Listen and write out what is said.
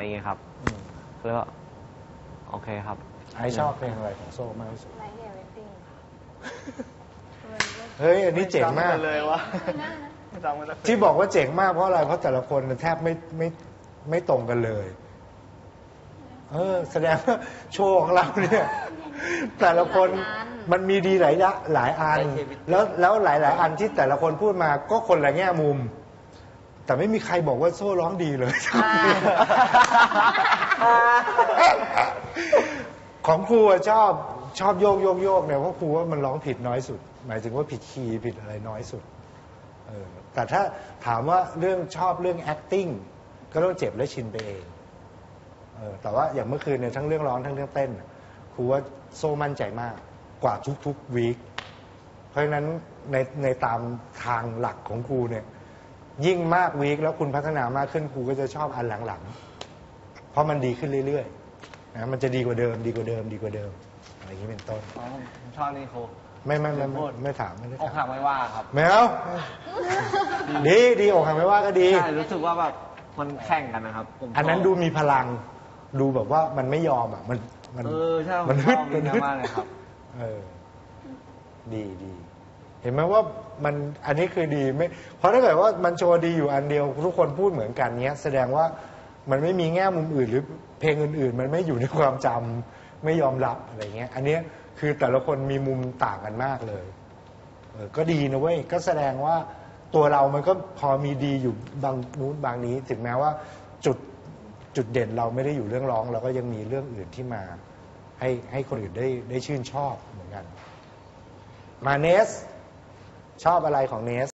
อย่างเงี้ยครับแล้วก็โอเคครับไอชอบเพลงอะไรของโซ่มากที่สุด Like Everything เฮ้ยอันนี้เจ๋งมากเลยวะไม่จำกันสักที่บอกว่าเจ๋งมากเพราะอะไรเพราะแต่ละคนแทบไม่ตรงกันเลย แสดงว่าโชว์ของเราเนี่ยแต่ละคนมันมีดีหลายอันแล้วหลายอันที่แต่ละคนพูดมาก็คนละแง่มุม แต่ไม่มีใครบอกว่าโซ่ร้องดีเลย ของครูชอบโยกเนี่ยเพราะครูว่ามันร้องผิดน้อยสุด หมายถึงว่าผิดคีย์ผิดอะไรน้อยสุดแต่ถ้าถามว่าเรื่องชอบเรื่อง acting ก็ต้องเจ็บและชินไปเองแต่ว่าอย่างเมื่อคืนเนี่ยทั้งเรื่องร้องทั้งเรื่องเต้นครูว่าโซ่มั่นใจมากกว่าทุกวีคเพราะฉะนั้นในตามทางหลักของครูเนี่ยยิ่งมากวีคแล้วคุณพัฒนามากขึ้นครูก็จะชอบอันหลังๆเพราะมันดีขึ้นเรื่อยๆนะมันจะดีกว่าเดิมอะไรอย่างนี้เป็นต้นผมชอบนี่ครูไม่ถามไม่ได้อกหักไม่ว่าครับไม่เอาดีอกหักไม่ว่าก็ดีใช่รู้สึกว่าแบบมันแข่งกันนะครับอันนั้นดูมีพลังดูแบบว่ามันไม่ยอมอ่ะมันใช่มันฮึดมากเลยครับดีเห็นไหมว่ามันอันนี้คือดีไม่เพราะถ้าเกิดว่ามันโชว์ดีอยู่อันเดียวทุกคนพูดเหมือนกันเนี้ยแสดงว่ามันไม่มีแง่มุมอื่นหรือเพลงอื่นๆมันไม่อยู่ในความจำไม่ยอมรับอะไรเงี้ยอันนี้คือแต่ละคนมีมุมต่างกันมากเลยก็ดีนะเว้ยก็แสดงว่าตัวเรามันก็พอมีดีอยู่บางนู้นบางนี้ถึงแม้ว่าจุดเด่นเราไม่ได้อยู่เรื่องร้องเราก็ยังมีเรื่องอื่นที่มาให้คนอื่นได้ชื่นชอบเหมือนกันมาเนสชอบอะไรของเนส